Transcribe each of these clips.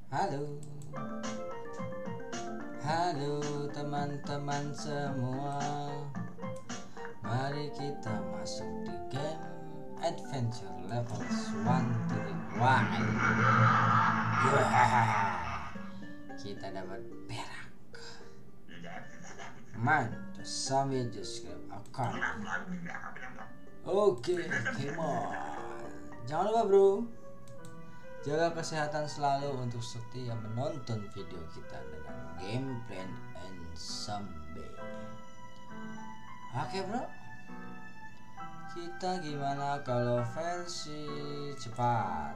Halo, halo teman-teman semua. Mari kita masuk di game adventure level 1 to the wild. Kita dapat perak. Man, the zombie just akan. Oke, come on. Jangan lupa bro, jaga kesehatan selalu untuk setia menonton video kita dengan gameplay and zombie. Oke bro, kita gimana kalau versi cepat?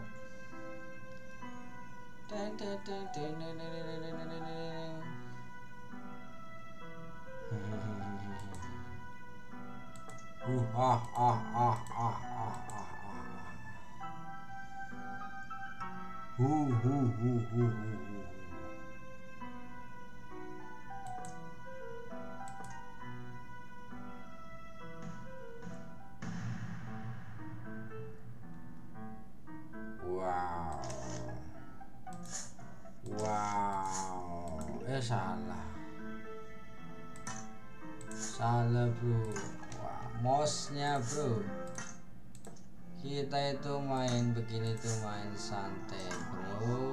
Salah bro. Wah, mouse-nya bro. Kita itu main begini tuh main santai bro.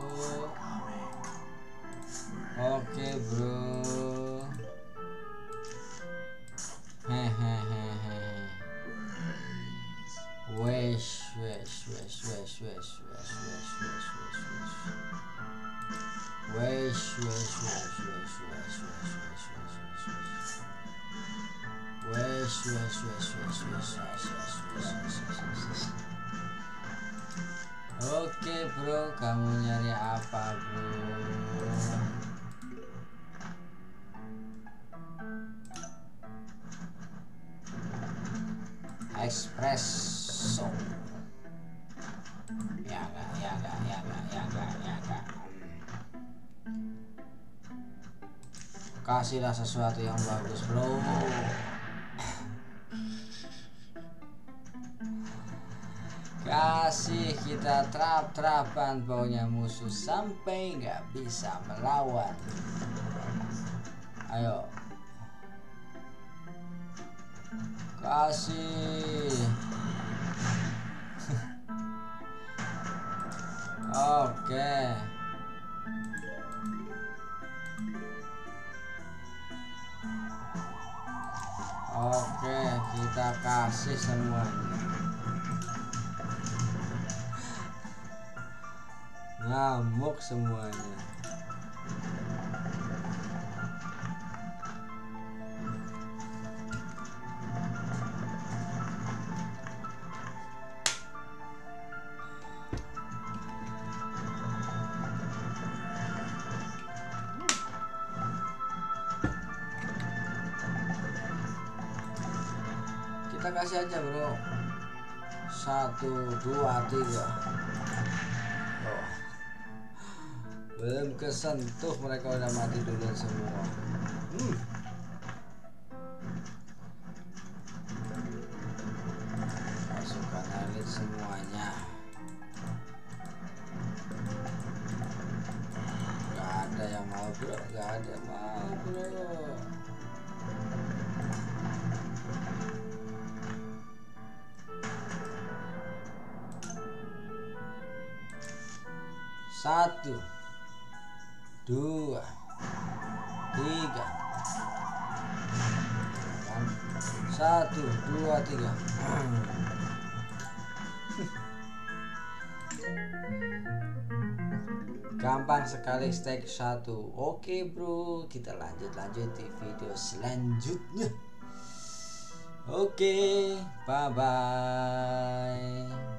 Oke bro. Hehehe. Wesh. Oke bro, kamu nyari apa bro? Espresso. Ya gak. Kasihlah sesuatu yang bagus bro. Kasih kita trap-trapan baunya musuh sampai nggak bisa melawan. Ayo, kasih. Oke. Oke, kita kasih semuanya. Ngamuk semuanya. Kita kasih aja bro. 1, 2, 3. Belum kesentuh mereka udah mati duluan semua. Pasukan elit semuanya. Gak ada yang mau bro, gak ada yang mau bro. Satu, 2, 3. 1, 2, 3. Gampang sekali stack 1. Oke bro, kita lanjut di video selanjutnya. Oke, bye bye.